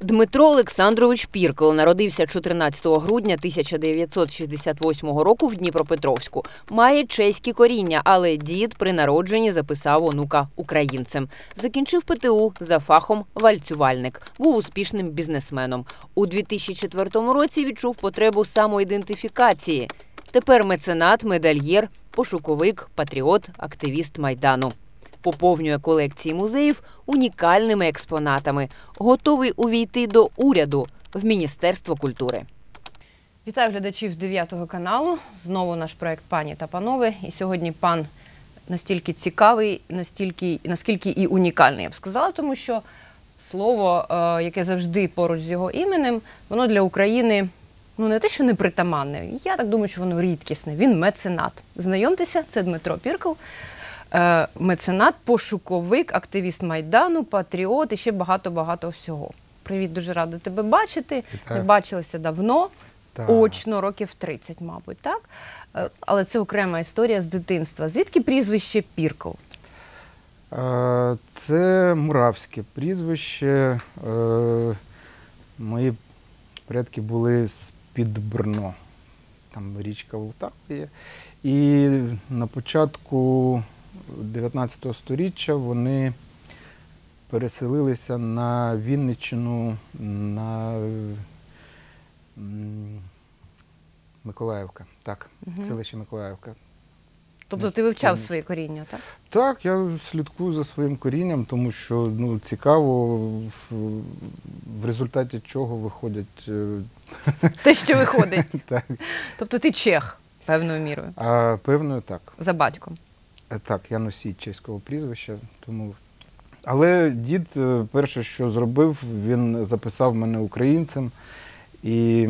Дмитро Олександрович Піркл народився 14 грудня 1968 року в Дніпропетровську. Має чеські коріння, але дід при народженні записав онука українцем. Закінчив ПТУ за фахом вальцювальник. Був успішним бізнесменом. У 2004 році відчув потребу самоідентифікації. Тепер меценат, медальєр, пошуковик, патріот, активіст Майдану. Поповнює колекції музеїв унікальними експонатами. Готовий увійти до уряду в Міністерство культури. Вітаю глядачів 9 каналу. Знову наш проект «Пані та панове». І сьогодні пан настільки цікавий, наскільки і унікальний, я б сказала, тому що слово, яке завжди поруч з його іменем, воно для України не те, що непритаманне. Я так думаю, що воно рідкісне. Він меценат. Знайомтеся, це Дмитро Піркл. Меценат, пошуковик, активіст Майдану, патріот і ще багато-багато всього. Привіт, дуже рада тебе бачити. Ми бачилися давно, очно, років 30, мабуть, так? Але це окрема історія з дитинства. Звідки прізвище Піркл? Це муравське прізвище. Мої предки були з-під Брно. Там річка Волтава є. І на початку 19 століття вони переселилися на Вінниччину, на Миколаївка. Так, селище Миколаївка. Тобто ти вивчав своє коріння, так? Так, я слідкую за своїм корінням, тому що цікаво, в результаті чого виходять... Те, що виходить. Так. Тобто ти чех, певною мірою? Певною, так. За батьком? Так, я носій чеського прізвища. Тому... Але дід перше, що зробив, він записав мене українцем. І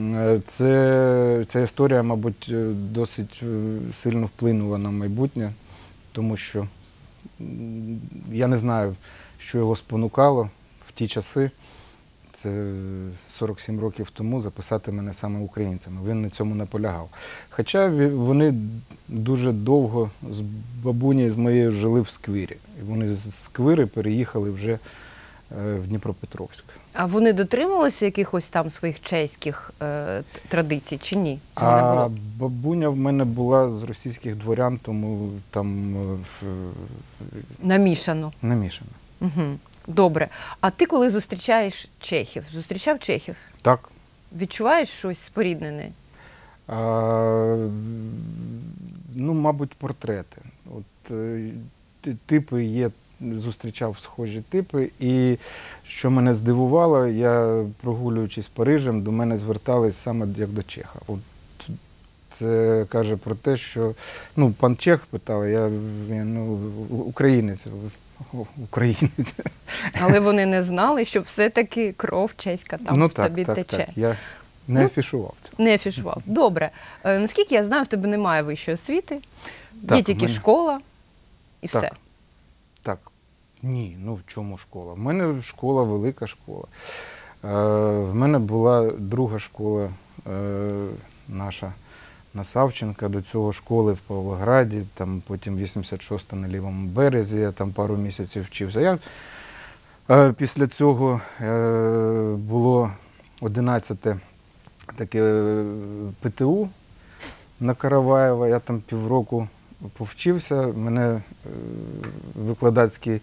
ця історія, мабуть, досить сильно вплинула на майбутнє, тому що я не знаю, що його спонукало в ті часи, це 47 років тому, записати мене саме українцем. Він на цьому наполягав. Хоча вони дуже довго з бабунею з моєю жили в Сквирі. І вони з Сквири переїхали вже в Дніпропетровськ. А вони дотримувалися якихось там своїх чеських традицій чи ні? Цього не було? Бабуня в мене була з російських дворян, тому там... Намішано. Намішано. Угу. Добре. А ти коли зустрічаєш чехів? Зустрічав чехів? Так. Відчуваєш щось споріднене? Мабуть, портрети. От, типи є, зустрічав схожі типи. І що мене здивувало, я, прогулюючись Парижем, до мене звертались саме як до чеха. От, це каже про те, що... пан чех питав, я українець. Українець. Але вони не знали, що все-таки кров чеська там в тобі тече. Так, я не афішував це. Не афішував. Добре. Наскільки я знаю, в тебе немає вищої освіти, є тільки школа і все. Так. Ні, в чому школа? В мене школа, велика школа. В мене була друга школа наша на Савченка, до цього школи в Павлограді, там потім 86-та на Лівому березі, я там пару місяців вчився. Після цього було 11-те таке ПТУ на Караваєва, я там півроку повчився, мене викладацький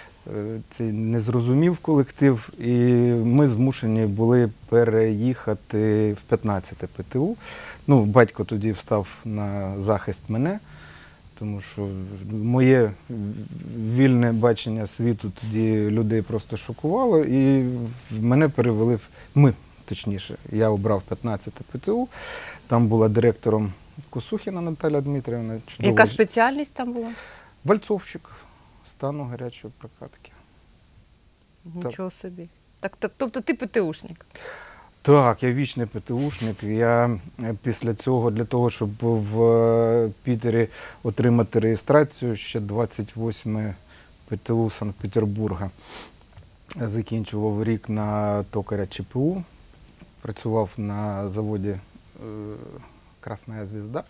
не зрозумів колектив, і ми змушені були переїхати в 15-те ПТУ. Батько тоді встав на захист мене, тому що моє вільне бачення світу тоді людей просто шокувало, і мене перевели точніше, я обрав 15-те ПТУ, там була директором Косухіна Наталя Дмитрівна. Яка спеціальність там була? Вальцовщик стану гарячої прокатки. Нічого собі. Тобто ти ПТУшник? Так, я вічний ПТУшник. Я після цього, для того, щоб в Пітері отримати реєстрацію, ще 28 ПТУ Санкт-Петербурга, закінчував рік на токаря ЧПУ, працював на заводі «Красна Звізда».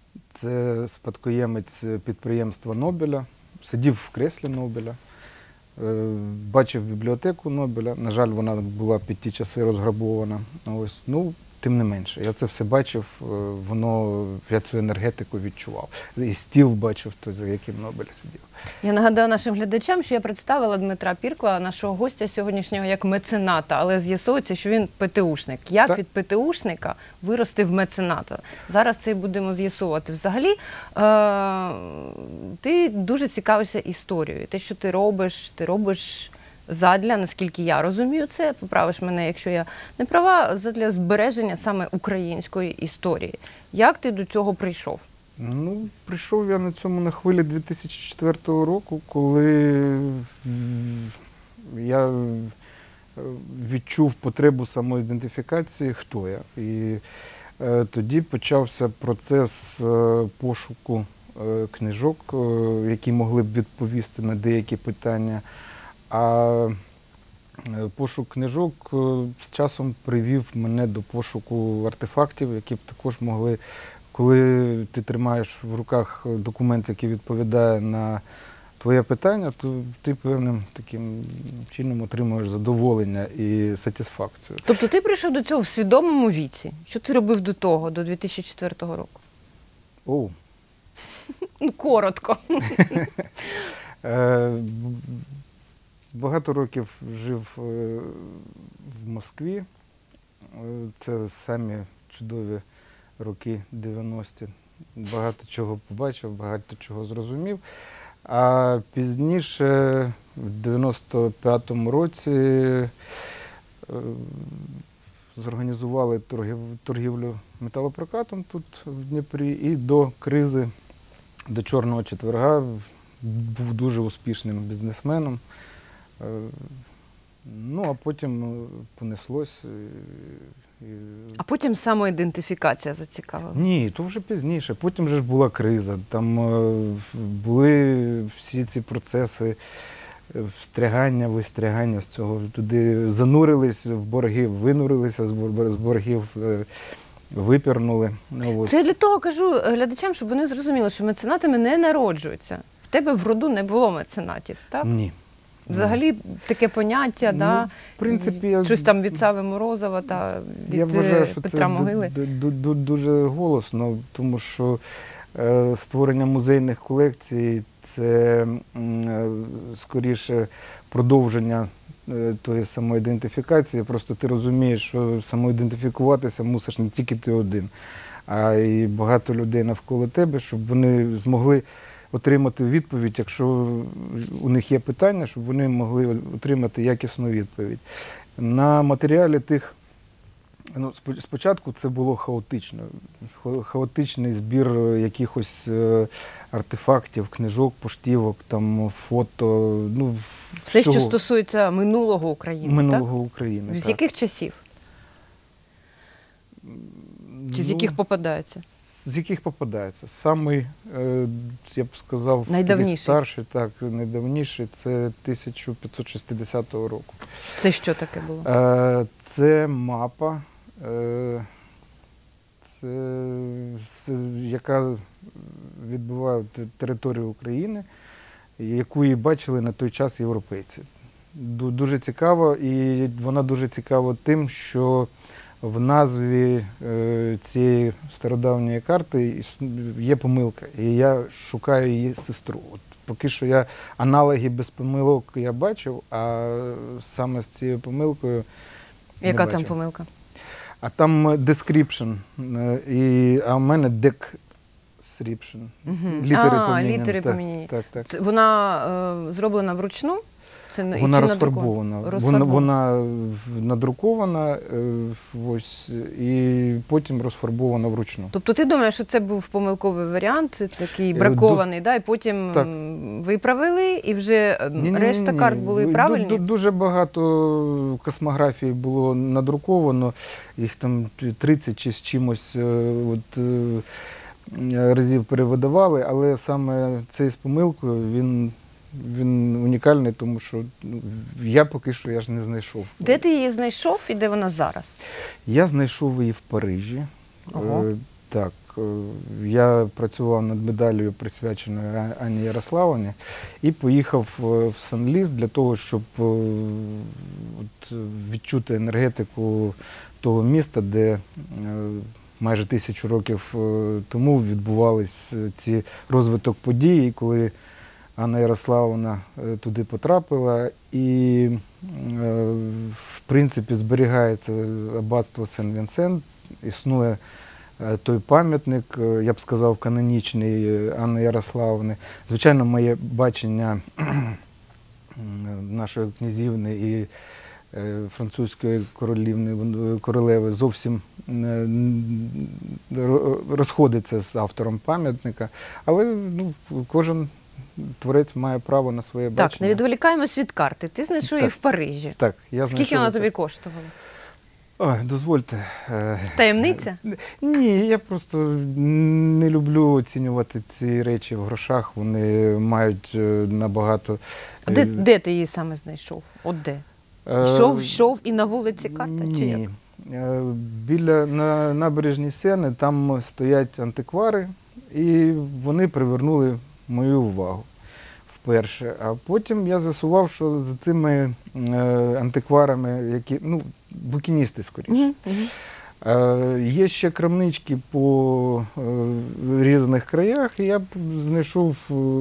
Це спадкоємець підприємства Нобеля, сидів в креслі Нобеля. Бачив бібліотеку Нобеля, на жаль, вона була під ті часи розграбована. Ось, ну, тим не менше, я це все бачив, я цю енергетику відчував. І стіл бачив, той, за яким Нобель сидів. Я нагадаю нашим глядачам, що я представила Дмитра Піркла, нашого гостя сьогоднішнього, як мецената, але з'ясовується, що він ПТУшник. Як Так. від ПТУшника вирости в мецената? Зараз це і будемо з'ясовувати. Взагалі, ти дуже цікавишся історією. Те, що ти робиш задля, наскільки я розумію це, поправиш мене, якщо я не права, задля збереження саме української історії. Як ти до цього прийшов? Ну, прийшов я на цьому на хвилі 2004 року, коли я відчув потребу самоідентифікації, хто я. І тоді почався процес пошуку книжок, які могли б відповісти на деякі питання. А пошук книжок з часом привів мене до пошуку артефактів, які б також могли, коли ти тримаєш в руках документ, який відповідає на твоє питання, то ти певним таким чином отримуєш задоволення і сатисфакцію. Тобто ти прийшов до цього в свідомому віці? Що ти робив до того, до 2004 року? Оу. Ну, коротко. Багато років жив в Москві. Це самі чудові роки 90-ті. Багато чого побачив, багато чого зрозумів. А пізніше, в 95-му році, зорганізували торгівлю металопрокатом тут, в Дніпрі, і до кризи, до Чорного четверга був дуже успішним бізнесменом. Ну, а потім понеслось. А потім самоідентифікація зацікавила? Ні, то вже пізніше. Потім вже ж була криза. Там були всі ці процеси встрягання, вистрягання з цього. Туди занурились в борги, винурилися з боргів, випірнули. Це я для того кажу глядачам, щоб вони зрозуміли, що меценатами не народжуються. В тебе в роду не було меценатів, так? Ні. Взагалі таке поняття, Ну, да? в принципі, Щось там від Сави Морозова та від я вважаю, що Петра це Могили. дуже голосно, тому що створення музейних колекцій – це скоріше продовження тої самоідентифікації. Просто ти розумієш, що самоідентифікуватися мусиш не тільки ти один, а й багато людей навколо тебе, щоб вони змогли отримати відповідь, якщо у них є питання, щоб вони могли отримати якісну відповідь. На матеріалі тих, ну, спочатку це було хаотично. Хаотичний збір якихось артефактів, книжок, поштівок, там, фото. Ну, все, що стосується минулого України, минулого так? України. З так. яких часів? Чи з яких попадається? З яких попадається. Самий, я б сказав, найдавніший. Старший, так, найдавніший, це 1560 року. Це що таке було? Це мапа, яка відбиває територію України, яку і бачили на той час європейці. Дуже цікаво, і вона дуже цікава тим, що в назві цієї стародавньої карти є помилка, і я шукаю її сестру. От поки що я аналоги без помилок я бачив, а саме з цією помилкою не Яка бачив. там помилка? А там description, а в мене description. Літери поміняні. Літери Так, поміняні. так. Вона зроблена вручну? Вона розфарбована. Вона надрукована ось, і потім розфарбована вручну. Тобто ти думаєш, що це був помилковий варіант, такий бракований, да? І потім так. виправили, і вже решта карт були правильні? Дуже багато космографій було надруковано, їх там 30 чи з чимось разів перевидавали, але саме цей з помилкою, він унікальний, тому що я поки що ж не знайшов. Де ти її знайшов і де вона зараз? Я знайшов її в Парижі. Ого. Так, Я працював над медаллю, присвяченою Анні Ярославівні, і поїхав в Сан-Ліс для того, щоб відчути енергетику того міста, де майже 1000 років тому відбувались ці розвиток подій, і коли Анна Ярославівна туди потрапила, і в принципі зберігається аббатство Сен-Вінсент, існує той пам'ятник, я б сказав, канонічний Анни Ярославівни. Звичайно, моє бачення нашої князівни і французької королеви зовсім розходиться з автором пам'ятника, але кожен творець має право на своє бачення. Так, не відволікаємось від карти. Ти знайшов її в Парижі. Так, я Скільки знайшов вона її. тобі коштувала? Ой, дозвольте. Таємниця? Ні, я просто не люблю оцінювати ці речі в грошах. Вони мають набагато... А де ти її саме знайшов? От де? Йшов і на вулиці карта? Чи як? Ні. Біля набережній Сени там стоять антиквари, і вони привернули мою увагу вперше. А потім я з'ясував, що за цими антикварами, які, букіністи скоріше, є ще крамнички по різних краях, і я знайшов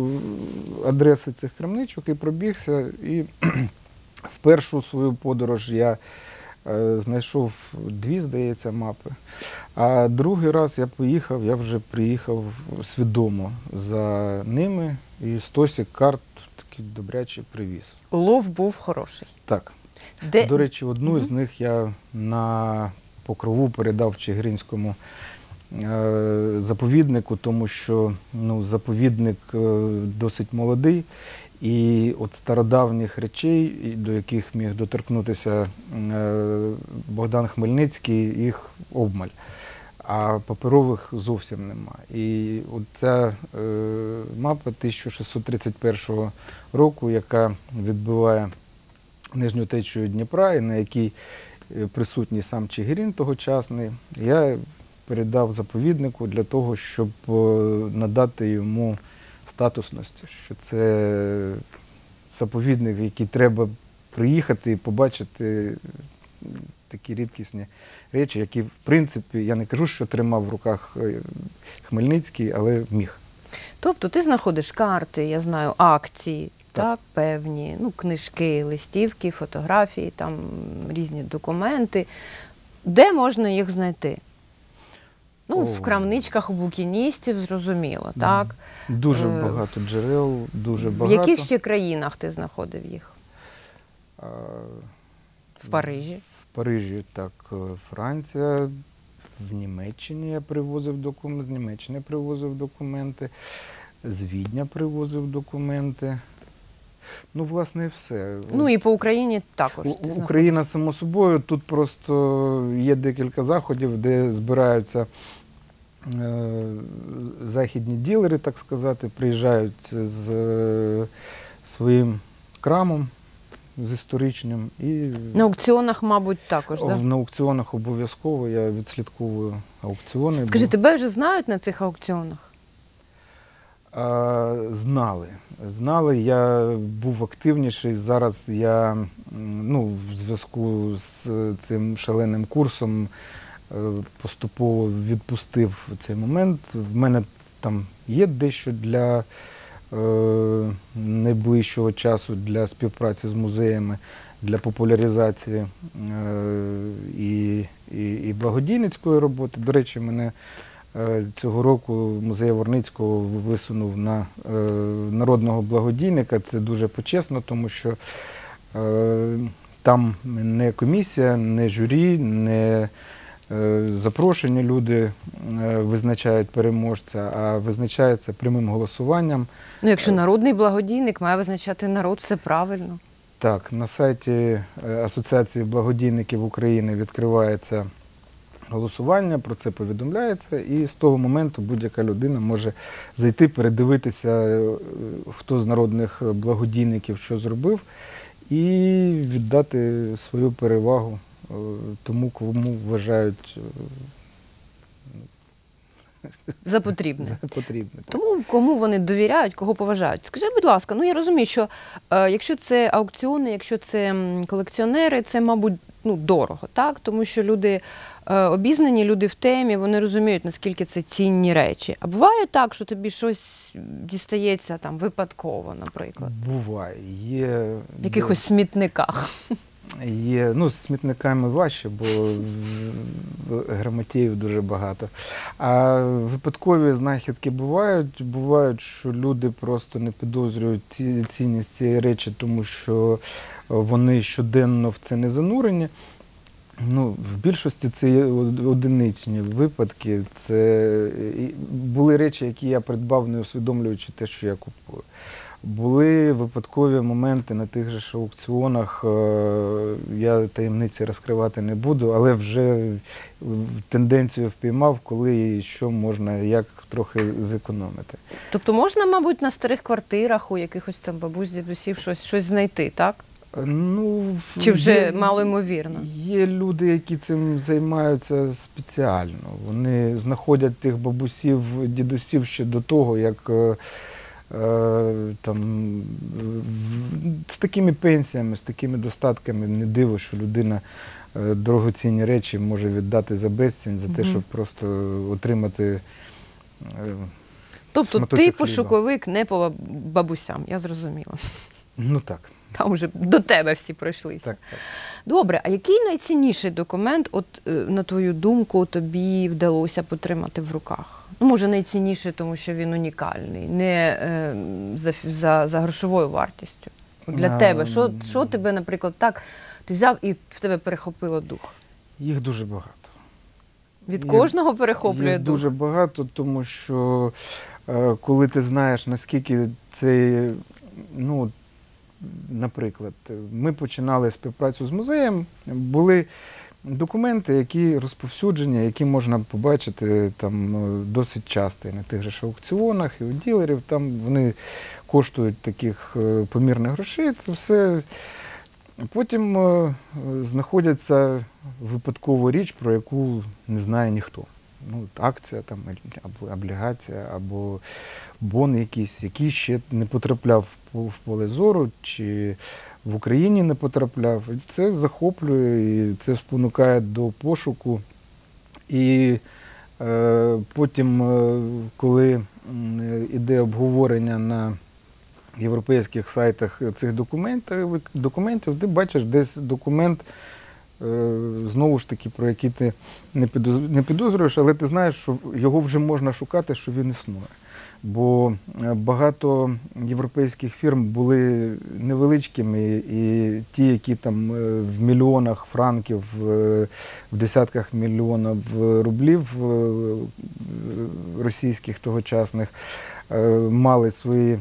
адреси цих крамничок і пробігся. І в першу свою подорож я знайшов 2, здається, мапи. А другий раз я вже приїхав свідомо за ними, і стосик карт такий добрячий привіз. Улов був хороший. Так. Де? До речі, одну з них я на Покрову передав Чигиринському заповіднику, тому що заповідник досить молодий, і от стародавніх речей, до яких міг доторкнутися Богдан Хмельницький, їх обмаль, а паперових зовсім нема. І от ця мапа 1631 року, яка відбиває нижню течію Дніпра, і на якій присутній сам Чигирин тогочасний, я передав заповіднику для того, щоб надати йому статусності, що це заповідник, в який треба приїхати і побачити такі рідкісні речі, які, в принципі, я не кажу, що тримав в руках Хмельницький, але міг. Тобто ти знаходиш карти, я знаю, акції, так, певні, книжки, листівки, фотографії, там різні документи. Де можна їх знайти? В крамничках у букіністів, зрозуміло, так? Дуже багато джерел, дуже багато. В яких ще країнах ти знаходив їх? В Парижі? В Парижі, так. Франція, в Німеччині я привозив документи, з Німеччини привозив документи, з Відня привозив документи. Власне, і все. І по Україні також. Україна, само собою, тут просто є декілька заходів, де збираються західні ділери, так сказати, приїжджають з своїм крамом, з історичним. І на аукціонах, мабуть, також, так? На аукціонах обов'язково, я відслідковую аукціони. Скажи, тебе вже знають на цих аукціонах? Знали, я був активніший. Зараз я в зв'язку з цим шаленим курсом поступово відпустив цей момент. В мене там є дещо для найближчого часу для співпраці з музеями, для популяризації і благодійницької роботи. До речі, мене цього року музей Яворницького висунув на народного благодійника. Це дуже почесно, тому що там не комісія, не журі, не запрошені люди визначають переможця, а визначається прямим голосуванням. Якщо народний благодійник має визначати народ, все правильно. Так, на сайті Асоціації благодійників України відкривається голосування, про це повідомляється, і з того моменту будь-яка людина може зайти, передивитися, хто з народних благодійників що зробив, і віддати свою перевагу тому, кому вважають За потрібне. за потрібне. Так. Тому кому вони довіряють, кого поважають. Скажи, будь ласка, ну я розумію, що якщо це аукціони, якщо це колекціонери, це, мабуть, дорого, так? Тому що люди обізнані, люди в темі, вони розуміють, наскільки це цінні речі. А буває так, що тобі щось дістається там випадково, наприклад? Буває. Є В якихось смітниках. Є, з смітниками важче, бо грамотеїв дуже багато. А випадкові знахідки бувають, що люди просто не підозрюють цінність цієї речі, тому що вони щоденно в це не занурені. В більшості це є одиничні випадки. Це були речі, які я придбав, не усвідомлюючи те, що я купую. Були випадкові моменти на тих же ж аукціонах, я таємниці розкривати не буду, але вже тенденцію впіймав, коли і що можна, як трохи зекономити. Тобто можна, мабуть, на старих квартирах у якихось там бабусь, дідусів щось знайти, так? Чи вже малоймовірно? Є люди, які цим займаються спеціально. Вони знаходять тих бабусів, дідусів ще до того, як з такими пенсіями, з такими достатками, не диво, що людина дорогоцінні речі може віддати за безцінь, за те, щоб просто отримати Тобто шматочок ти хліба. пошуковик не по бабусям, я зрозуміла. Так. Там вже до тебе всі пройшлися. Так. Добре, а який найцінніший документ, на твою думку, тобі вдалося потримати в руках? Може, найцінніший, тому що він унікальний, не за грошовою вартістю. Для тебе, що тебе, наприклад, так, ти взяв і в тебе перехопило дух? Їх дуже багато. Від кожного перехоплює їх дух? Дуже багато, тому що коли ти знаєш, наскільки це, наприклад, ми починали співпрацю з музеєм, були документи, які розповсюджені, які можна побачити там досить часто і на тих же ж аукціонах, і у ділерів. Там вони коштують таких помірних грошей. Це все. Потім знаходиться випадкова річ, про яку не знає ніхто. Акція, або облігація, або бон якийсь, який ще не потрапляв в поле зору, чи в Україні не потрапляв. Це захоплює, і це спонукає до пошуку. І потім, коли йде обговорення на європейських сайтах цих документів, ти бачиш десь документ, знову ж таки, про який ти не підозрюєш, але ти знаєш, що його вже можна шукати, що він існує. Бо багато європейських фірм були невеличкими, і ті, які там в мільйонах франків, в десятках мільйонів рублів російських тогочасних, мали свої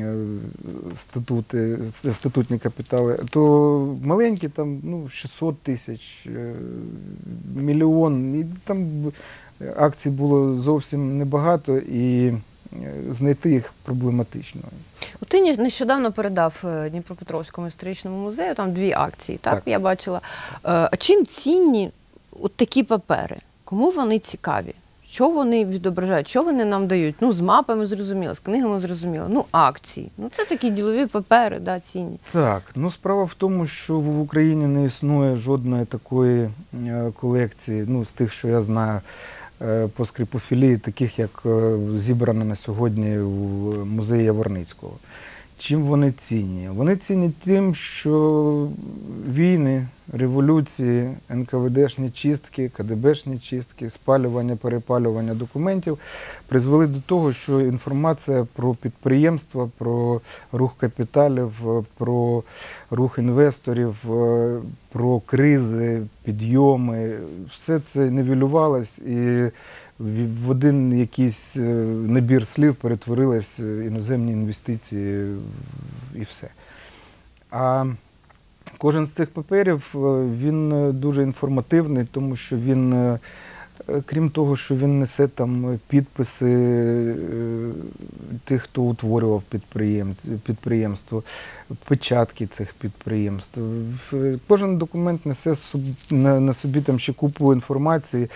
статутні капітали, то маленькі там 600 тисяч, мільйон, і там акцій було зовсім небагато, і знайти їх проблематично. Ти нещодавно передав Дніпропетровському історичному музею, там 2 акції, так? Я бачила. А чим цінні такі папери? Кому вони цікаві? Що вони відображають? Що вони нам дають? З мапами зрозуміло, з книгами зрозуміло. Акції. Це такі ділові папери, цінні. Так, справа в тому, що в Україні не існує жодної такої колекції, з тих, що я знаю, по скрипофілії, таких, як зібрано на сьогодні в музеї Яворницького. Чим вони цінні? Вони цінні тим, що війни, революції, НКВДшні чистки, КДБшні чистки, спалювання, перепалювання документів призвели до того, що інформація про підприємства, про рух капіталів, про рух інвесторів, про кризи, підйоми, все це нівелювалось і в один якийсь набір слів перетворились іноземні інвестиції і все. А кожен з цих паперів, він дуже інформативний, тому що він, крім того, що він несе там підписи тих, хто утворював підприємство, печатки цих підприємств. Кожен документ несе на собі там ще купу інформації,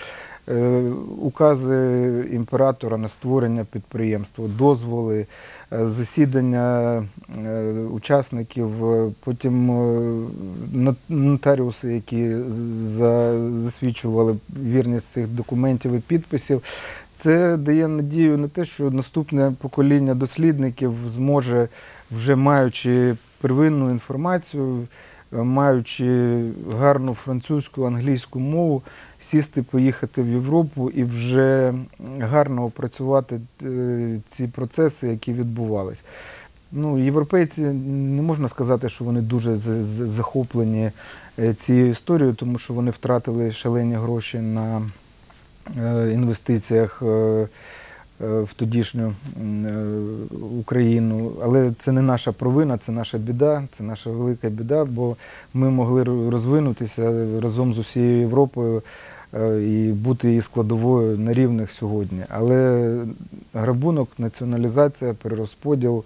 укази імператора на створення підприємства, дозволи, засідання учасників, потім нотаріуси, які засвідчували вірність цих документів і підписів. Це дає надію на те, що наступне покоління дослідників зможе, вже маючи первинну інформацію, маючи гарну французьку, англійську мову, сісти, поїхати в Європу і вже гарно опрацювати ці процеси, які відбувались. Ну, європейці, не можна сказати, що вони дуже захоплені цією історією, тому що вони втратили шалені гроші на інвестиціях в тодішню Україну. Але це не наша провина, це наша біда, це наша велика біда, бо ми могли розвинутися разом з усією Європою і бути її складовою на рівних сьогодні. Але грабунок, націоналізація, перерозподіл,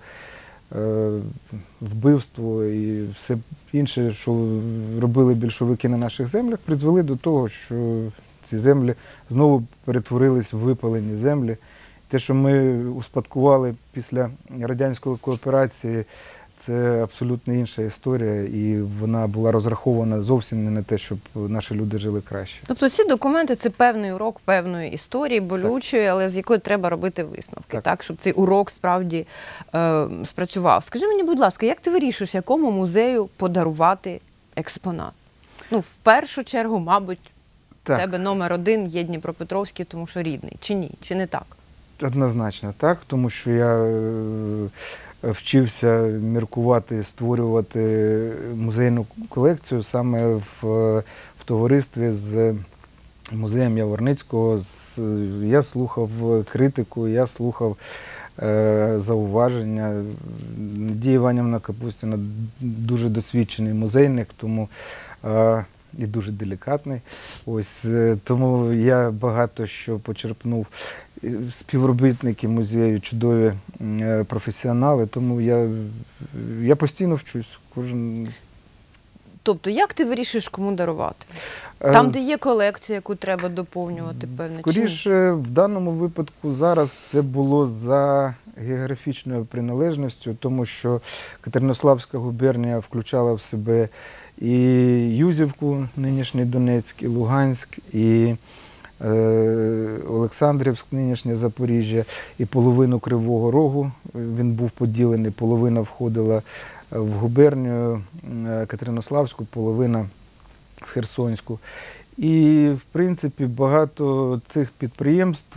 вбивство і все інше, що робили більшовики на наших землях, призвели до того, що ці землі знову перетворились в випалені землі. Те, що ми успадкували після радянської кооперації, це абсолютно інша історія, і вона була розрахована зовсім не на те, щоб наші люди жили краще. Тобто ці документи – це певний урок певної історії, болючої, але з якої треба робити висновки, так, щоб цей урок справді спрацював. Скажи мені, будь ласка, як ти вирішуєш, якому музею подарувати експонат? Ну, в першу чергу, мабуть, у тебе номер один є Дніпропетровський, тому що рідний. Чи ні? Чи не так? Однозначно так, тому що я вчився міркувати, створювати музейну колекцію саме в товаристві з музеєм Яворницького. Я слухав критику, я слухав зауваження. Надія Іванівна Капустіна дуже досвідчений музейник, тому і дуже делікатний. Ось, тому я багато що почерпнув. Співробітники музею чудові професіонали, тому я постійно вчусь. Тобто, як ти вирішиш, кому дарувати? Там, де є колекція, яку треба доповнювати, певне? Скоріше, в даному випадку зараз це було за географічною приналежністю, тому що Катеринославська губернія включала в себе і Юзівку, нинішній Донецьк, і Луганськ, і Олександрівськ, нинішнє Запоріжжя, і половину Кривого Рогу. Він був поділений, половина входила в губернію Катеринославську, половина в Херсонську. І, в принципі, багато цих підприємств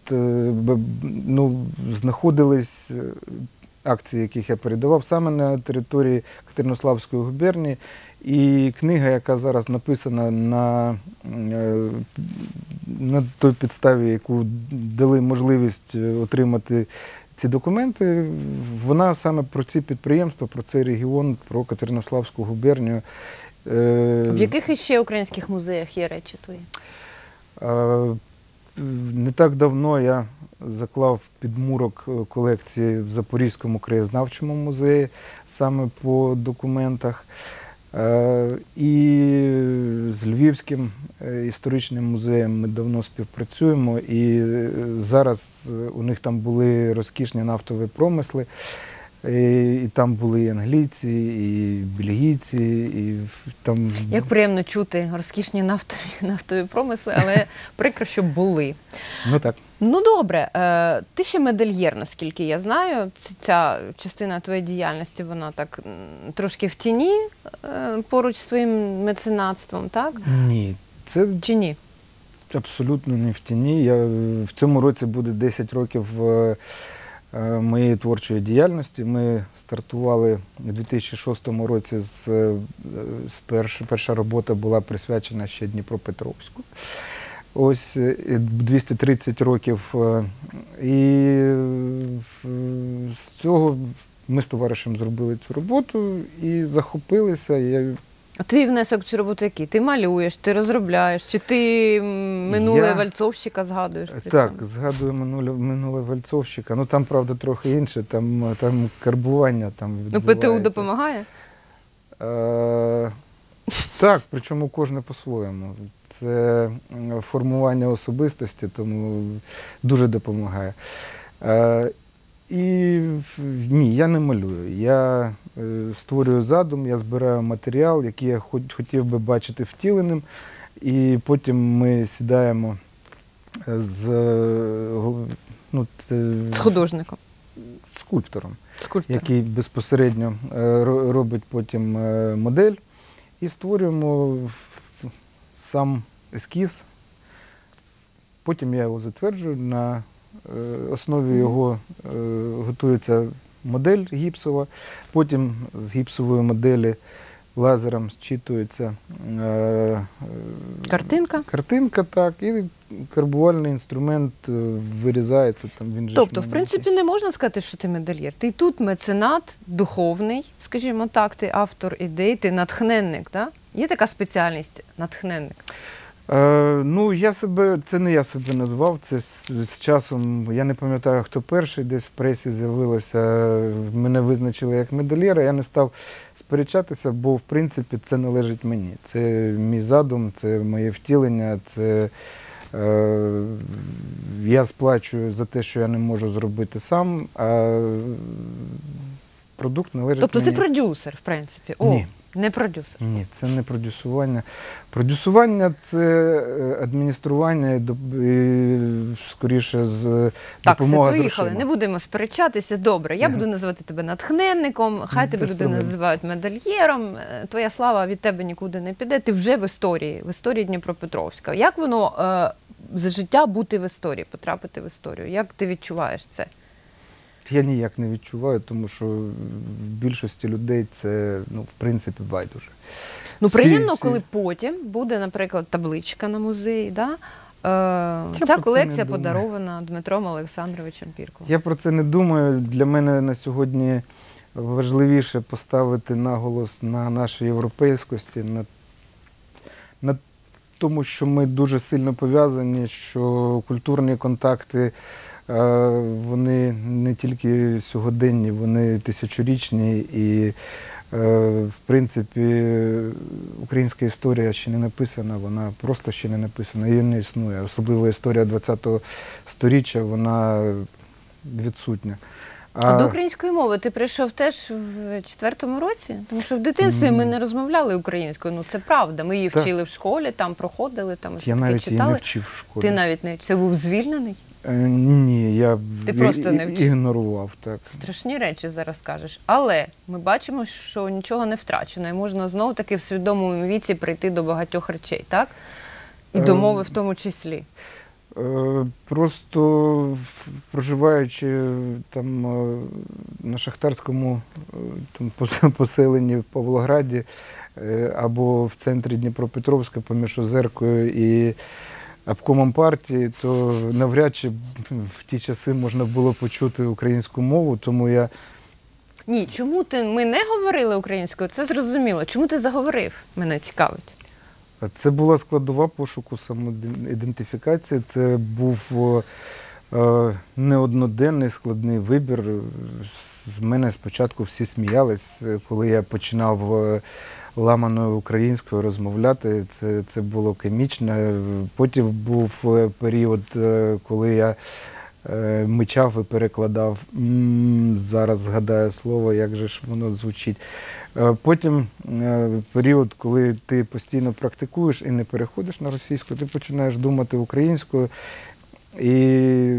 знаходились, акції, яких я передавав, саме на території Катеринославської губернії. І книга, яка зараз написана на той підставі, яку дали можливість отримати ці документи, вона саме про ці підприємства, про цей регіон, про Катеринославську губернію. В яких іще українських музеях є речі твої? Не так давно я заклав підмурок колекції в Запорізькому краєзнавчому музеї, саме по документах. І з Львівським історичним музеєм ми давно співпрацюємо, і зараз у них там були розкішні нафтові промисли, і там були і англійці, і бельгійці, і там… Як приємно чути розкішні нафтові промисли, але прикро, що були. Ну так. Ну добре, ти ще медальєр, наскільки я знаю. Ця частина твоєї діяльності, вона так трошки в тіні поруч з своїм меценатством, так? Ні. Чи ні? Абсолютно не в тіні. В цьому році буде 10 років моєї творчої діяльності. Ми стартували у 2006 році, перша робота була присвячена ще Дніпропетровську. Ось 230 років. І з цього ми з товаришем зробили цю роботу і захопилися. А твій внесок в цю роботу який? Ти малюєш, ти розробляєш, чи ти минуле вальцовщика згадуєш? Так, згадую минуле вальцовщика. Ну там, правда, трохи інше, там карбування відбувається. Ну, ПТУ допомагає? Так, причому кожне по-своєму. Це формування особистості, тому дуже допомагає. І ні, я не малюю. Я створюю задум, я збираю матеріал, який я хотів би бачити втіленим, і потім ми сідаємо з, З художником. скульптором, Скульптором. який безпосередньо робить потім модель, і створюємо сам ескіз. Потім я його затверджую, на основі його готується модель гіпсова, потім з гіпсової моделі лазером зчитується Картинка. так, і карбувальний інструмент вирізається. Там, він же Тобто, ж в принципі, не можна сказати, що ти медальєр. Ти тут меценат, духовний, скажімо так, ти автор ідей, ти натхненник, так? Є така спеціальність – натхненник? Це не я себе назвав, це з часом, я не пам'ятаю, хто перший, десь в пресі з'явилося, мене визначили як медальєра, я не став сперечатися, бо в принципі це належить мені. Це мій задум, це моє втілення, це я сплачую за те, що я не можу зробити сам, а продукт належить мені. Тобто ти продюсер, в принципі? Ні. Не продюсер? Ні, це не продюсування. Продюсування – це адміністрування і скоріше з Так, допомога все, з поїхали. грошима. Не будемо сперечатися. Добре, я буду називати тебе натхненником, хай тебе Без люди проблем. називають медальєром. Твоя слава від тебе нікуди не піде. Ти вже в історії Дніпропетровська. Як воно за життя бути в історії, потрапити в історію? Як ти відчуваєш це? Я ніяк не відчуваю, тому що в більшості людей це, в принципі, байдуже. Приємно, коли потім буде, наприклад, табличка на музеї, да? Ця колекція подарована Дмитром Олександровичем Піркалом. Я про це не думаю. Для мене на сьогодні важливіше поставити наголос на нашій європейськості, на тому, що ми дуже сильно пов'язані, що культурні контакти вони не тільки сьогоденні, вони тисячорічні і, в принципі, українська історія ще не написана, вона просто ще не написана, її не існує. Особливо історія ХХ століття, вона відсутня. А до української мови ти прийшов теж в 4-му році? Тому що в дитинстві ми не розмовляли українською, це правда. Ми її вчили в школі, там проходили, там я навіть її не вчив в школі. Ти навіть не вчив? Це був звільнений? Ні, я просто не ігнорував. Так. Страшні речі зараз кажеш. Але ми бачимо, що нічого не втрачено. І можна знову-таки в свідомому віці прийти до багатьох речей, так? І до мови в тому числі. Просто проживаючи там на шахтарському поселенні в Павлограді або в центрі Дніпропетровська поміж Озеркою і обкомом партії, то навряд чи в ті часи можна було почути українську мову, тому я... Ні, чому ми не говорили українською, це зрозуміло. Чому ти заговорив, мене цікавить. Це була складова пошуку самоідентифікації, це був неодноденний складний вибір. З мене спочатку всі сміялись, коли я починав ламаною українською розмовляти, це було комічно. Потім був період, коли я мичав і перекладав, зараз згадаю слово, як же ж воно звучить. Потім період, коли ти постійно практикуєш і не переходиш на російську, ти починаєш думати українською. І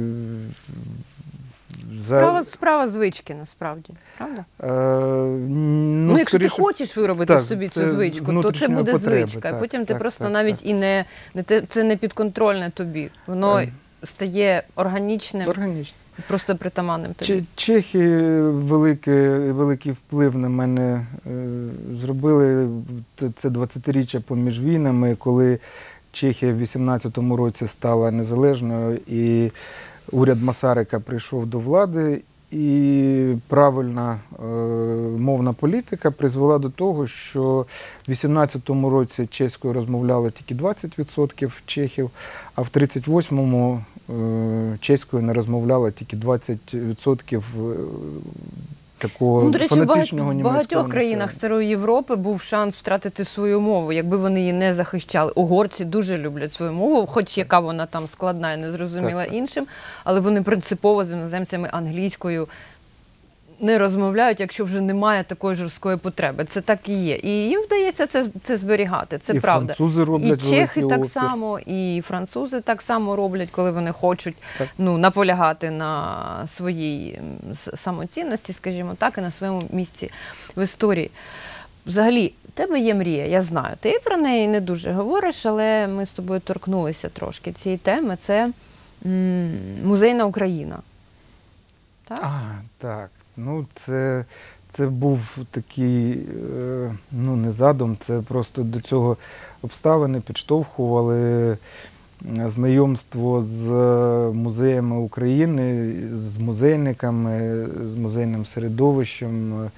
Справа звички, насправді, правда? скоріше, Якщо ти хочеш виробити в собі цю звичку, то це буде потреби, звичка. так, Потім ти так, просто так, навіть і це не підконтрольне тобі. Воно стає органічним, просто притаманним тобі. Чехи великий вплив на мене зробили. Це 20-річчя поміж війнами, коли Чехія в 18-му році стала незалежною, і уряд Масарика прийшов до влади, і правильна мовна політика призвела до того, що в 18-му році чеською розмовляли тільки 20% чехів, а в 38-му чеською не розмовляло тільки 20% такого Ну, до речі, фанатичного в німецького багатьох країнах населення. Старої Європи був шанс втратити свою мову, якби вони її не захищали. Угорці дуже люблять свою мову, хоч яка вона там складна і незрозуміла Так. іншим, але вони принципово з іноземцями англійською не розмовляють, якщо вже немає такої жорсткої потреби. Це так і є. І їм вдається це зберігати, це І правда. французи роблять І чехи великий так опір. само, і французи так само роблять, коли вони хочуть Так. наполягати на своїй самоцінності, скажімо так, і на своєму місці в історії. Взагалі, в тебе є мрія, я знаю. Ти про неї не дуже говориш, але ми з тобою торкнулися трошки цієї теми. Це музейна Україна. Так? Так. Ну, це був такий, не задум, це просто до цього обставини підштовхували знайомство з музеями України, з музейниками, з музейним середовищем.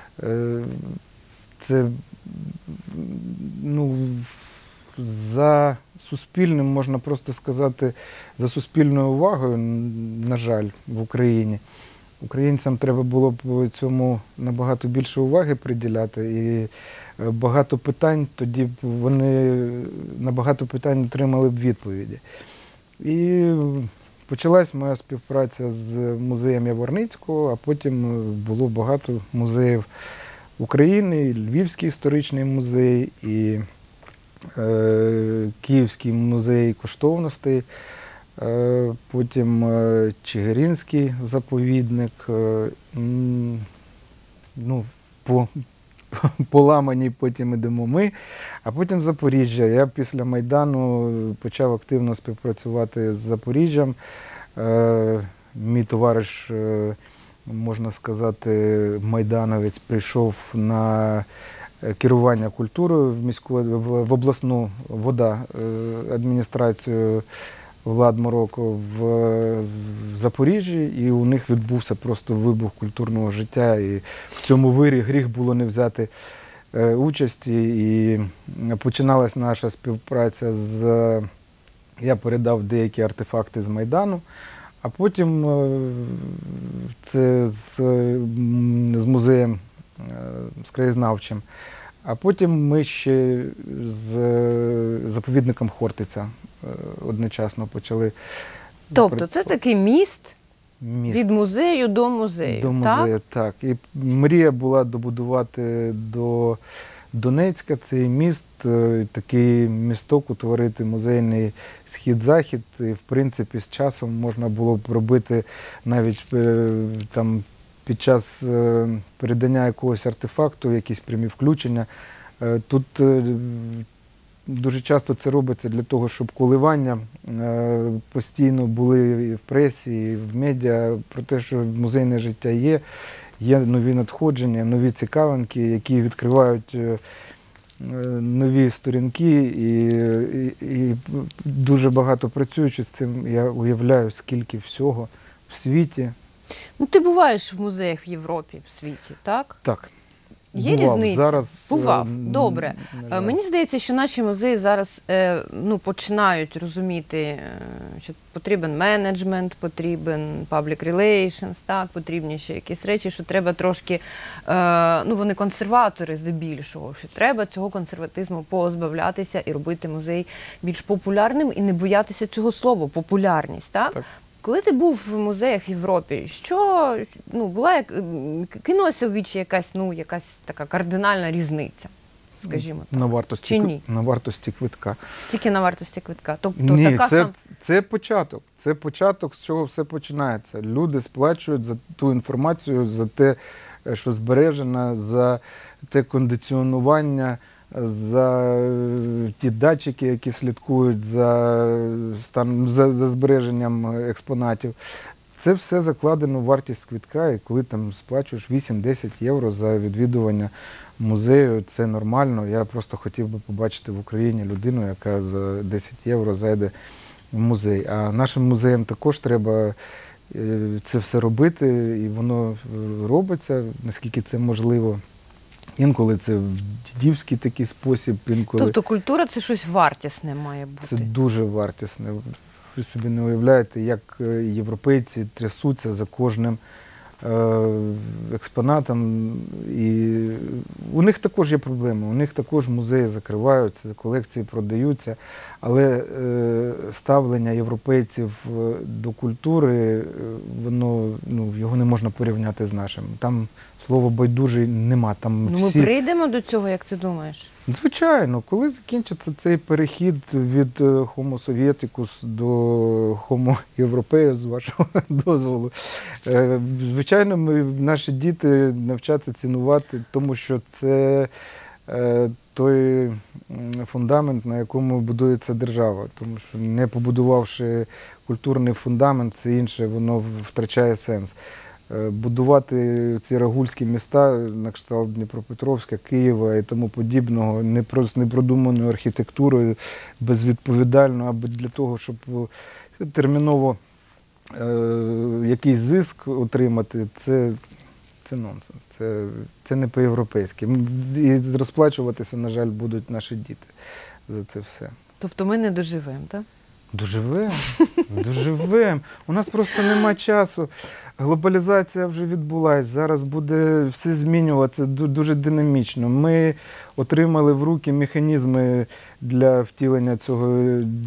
Це, за суспільним, можна просто сказати, за суспільною увагою, на жаль, в Україні. Українцям треба було б цьому набагато більше уваги приділяти, і багато питань, тоді б вони на багато питань отримали б відповіді. І почалась моя співпраця з музеєм Яворницького, а потім було багато музеїв України, і Львівський історичний музей, і Київський музей коштовностей, потім Чигиринський заповідник, поламані потім ідемо ми, а потім Запоріжжя. Я після Майдану почав активно співпрацювати з Запоріжжям. Мій товариш, можна сказати, майдановець, прийшов на керування культурою в обласну ВОДА адміністрацію Влад Мороко в Запоріжжі, і у них відбувся просто вибух культурного життя, і в цьому вирі гріх було не взяти участі. І починалась наша співпраця я передав деякі артефакти з Майдану, а потім це з музеєм, з краєзнавчим. А потім ми ще з заповідником Хортиця одночасно почали. Тобто це такий міст Міст. від музею до музею, До музею, так. І мрія була добудувати до Донецька цей міст, такий місток, утворити музейний схід-захід. І, в принципі, з часом можна було б робити навіть там під час передання якогось артефакту, якісь прямі включення. Тут дуже часто це робиться для того, щоб коливання постійно були і в пресі, і в медіа про те, що музейне життя є нові надходження, нові цікавинки, які відкривають нові сторінки, і дуже багато працюючи з цим, я уявляю, скільки всього в світі. Ну, ти буваєш в музеях в Європі, в світі, так? Так. Є Бував. різниця? Зараз, Бував. Добре. на жаль. Мені здається, що наші музеї зараз починають розуміти, що потрібен менеджмент, потрібен public relations, так, потрібні ще якісь речі, що треба трошки, вони консерватори здебільшого, що треба цього консерватизму позбавлятися і робити музей більш популярним і не боятися цього слова, популярність, так? Так. Коли ти був в музеях в Європі, була кинулася в вічі якась така кардинальна різниця, скажімо так? Чи ні? На вартості квитка. Тільки на вартості квитка. Тобто Ні, це початок. Це початок, з чого все починається. Люди сплачують за ту інформацію, за те, що збережено, за те кондиціонування, за ті датчики, які слідкують за збереженням експонатів. Це все закладено в вартість квитка, і коли там сплачуєш 8-10 євро за відвідування музею, це нормально. Я просто хотів би побачити в Україні людину, яка за 10 євро зайде в музей. А нашим музеям також треба це все робити, і воно робиться, наскільки це можливо. Інколи це в дідівський такий спосіб, інколи... Тобто культура – це щось вартісне має бути? Це дуже вартісне. Ви собі не уявляєте, як європейці трясуться за кожним експонатам. І у них також є проблеми, у них також музеї закриваються, колекції продаються, але ставлення європейців до культури, воно, його не можна порівняти з нашим. Там слова байдужий нема. Там Ми прийдемо до цього, як ти думаєш? Звичайно, коли закінчиться цей перехід від Homo Sovieticus до Homo Europeus, з вашого дозволу, звичайно, наші діти навчаться цінувати, тому що це той фундамент, на якому будується держава. Тому що не побудувавши культурний фундамент, це інше, воно втрачає сенс. Будувати ці рагульські міста на кшталт Дніпропетровська, Києва і тому подібного непродуманою архітектурою, безвідповідально, або для того, щоб терміново якийсь зиск отримати, це нонсенс, це не по-європейськи. І розплачуватися, на жаль, будуть наші діти за це все. Тобто ми не доживемо, так? Доживемо. У нас просто нема часу. Глобалізація вже відбулася, зараз буде все змінюватися дуже динамічно. Ми отримали в руки механізми для втілення цього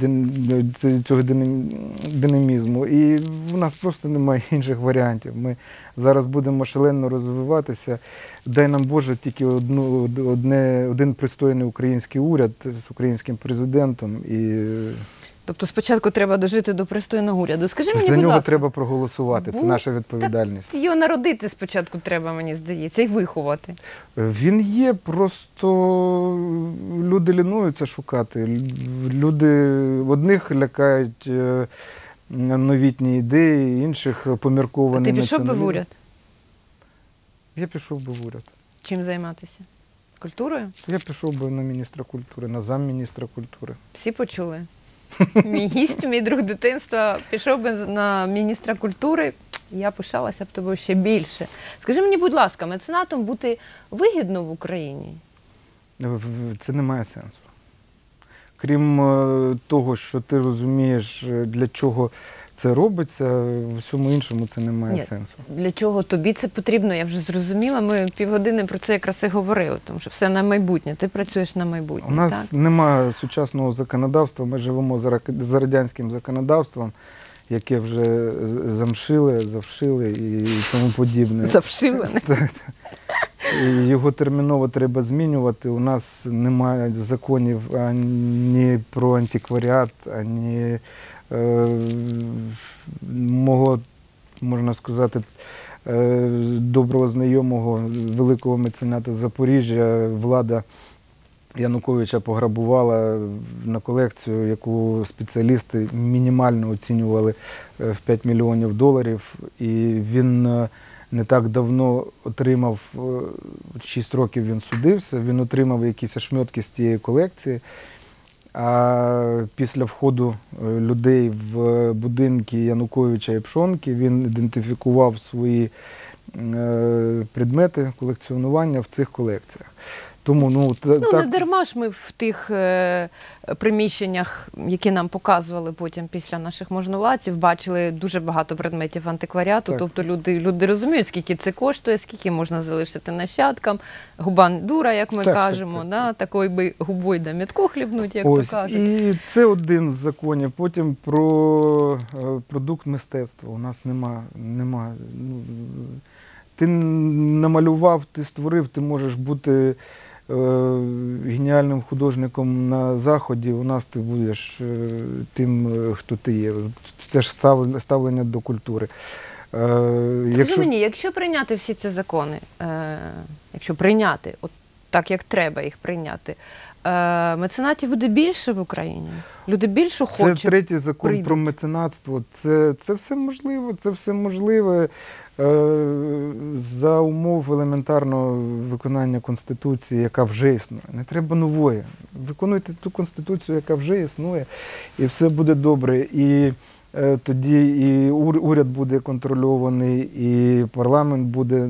динамізму. І в нас просто немає інших варіантів. Ми зараз будемо шалено розвиватися. Дай нам Боже тільки один пристойний український уряд з українським президентом. Тобто спочатку треба дожити до пристойного уряду. Скажи мені, за будь нього ласка, треба проголосувати, це наша відповідальність. Його народити спочатку треба, мені здається, і виховати. Він є, просто люди лінуються шукати. Люди одних лякають новітні ідеї, інших помірковані. А ти пішов би в уряд? Я пішов би в уряд. Чим займатися? Культурою? Я пішов би на міністра культури, на замміністра культури. Всі почули. Мій гість, мій друг дитинства, пішов би на міністра культури, я пишалася б тобою ще більше. Скажи мені, будь ласка, меценатом бути вигідно в Україні? Це не має сенсу. Крім того, що ти розумієш, для чого це робиться, в усьому іншому це не має сенсу. Для чого тобі це потрібно, я вже зрозуміла. Ми півгодини про це якраз і говорили, тому що все на майбутнє. Ти працюєш на майбутнє. У нас немає сучасного законодавства, ми живемо за радянським законодавством, яке вже завшили і тому подібне. Завшили? І його терміново треба змінювати. У нас немає законів ані про антикваріат, ані мого, можна сказати, доброго знайомого, великого мецената Запоріжжя, влада Януковича пограбувала на колекцію, яку спеціалісти мінімально оцінювали в 5 мільйонів доларів. І він не так давно отримав, 6 років він судився, він отримав якісь ошметки з тієї колекції. А після входу людей в будинки Януковича і Пшонки він ідентифікував свої предмети колекціонування в цих колекціях. Тому, не дарма ж ми в тих приміщеннях, які нам показували потім після наших можновладців, бачили дуже багато предметів антикваріату. Так. Тобто люди розуміють, скільки це коштує, скільки можна залишити нащадкам. Губа дура, як ми кажемо, такою би губою да м'ятку хлібнуть, як то кажуть. І це один з законів. Потім про продукт мистецтва. У нас нема. Ти намалював, ти створив, ти можеш бути геніальним художником на Заході, у нас ти будеш тим, хто ти є. Це теж ставлення до культури. Скажи мені, якщо прийняти всі ці закони, якщо прийняти, от так як треба їх прийняти, меценатів буде більше в Україні? Люди більше хочуть? Це третій закон про меценатство. Це все можливо, це все можливе за умов елементарного виконання Конституції, яка вже існує. Не треба нової. Виконуйте ту Конституцію, яка вже існує, і все буде добре. І тоді і уряд буде контрольований, і парламент буде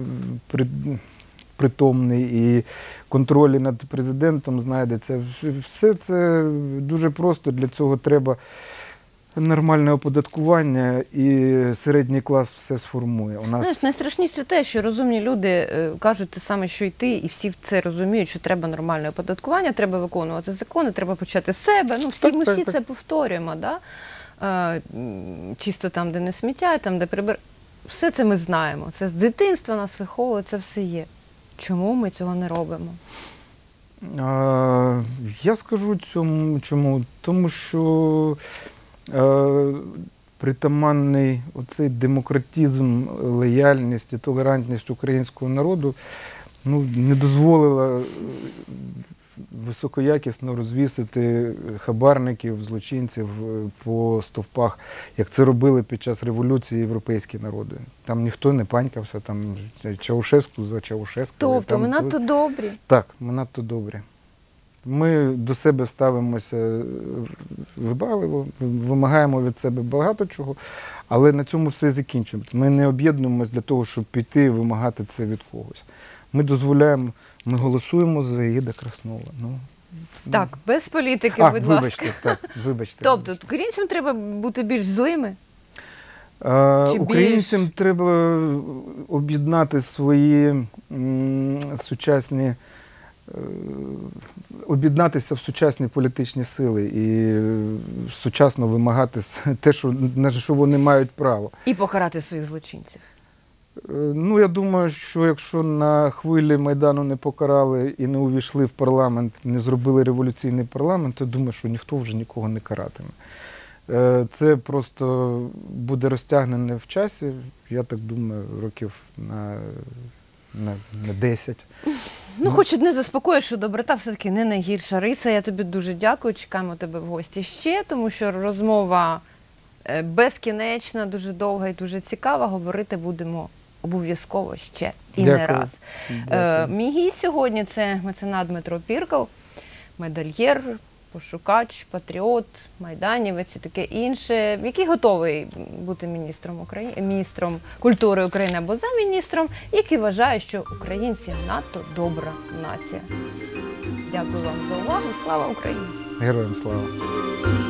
притомний, і контроль над президентом знайдеться. Все це дуже просто, для цього треба нормальне оподаткування, і середній клас все сформує. Знаєш, найстрашніше те, що розумні люди кажуть те саме, що й ти, і всі це розуміють, що треба нормальне оподаткування, треба виконувати закони, треба почати з себе. Ну, ми всі це повторюємо, да? Чисто там, де не сміття, там, де прибирають. Все це ми знаємо. Це з дитинства нас виховує, це все є. Чому ми цього не робимо? Я скажу чому. Тому що притаманний оцей демократизм, лояльність і толерантність українського народу не дозволила високоякісно розвісити хабарників, злочинців по стовпах, як це робили під час революції європейські народи. Там ніхто не панькався, там Чаушеску за Чаушеску. Тобто ми надто добрі? Так, ми надто добрі. Ми до себе ставимося вибагливо, вимагаємо від себе багато чого, але на цьому все закінчується. Ми не об'єднуємося для того, щоб піти і вимагати це від когось. Ми дозволяємо, ми голосуємо за Аїда Краснова. Так, без політики, будь ласка. Вибачте. Тобто українцям треба бути більш злими? Українцям треба об'єднати свої сучасні, об'єднатися в сучасні політичні сили і сучасно вимагати те, на що вони мають право. І покарати своїх злочинців. Я думаю, що якщо на хвилі Майдану не покарали і не увійшли в парламент, не зробили революційний парламент, то думаю, що ніхто вже нікого не каратиме. Це просто буде розтягнене в часі, я так думаю, років на 10. Хоч одне заспокоює, що доброта все-таки не найгірша риса. Я тобі дуже дякую, чекаємо тебе в гості ще, тому що розмова безкінечна, дуже довга і дуже цікава. Говорити будемо обов'язково ще і не раз. Мій гість сьогодні – це меценат Дмитро Піркал, медальєр, пошукач, патріот, майданівець і таке інше, який готовий бути міністром культури України або замміністром, який вважає, що українці надто добра нація. Дякую вам за увагу. Слава Україні! Героям слава!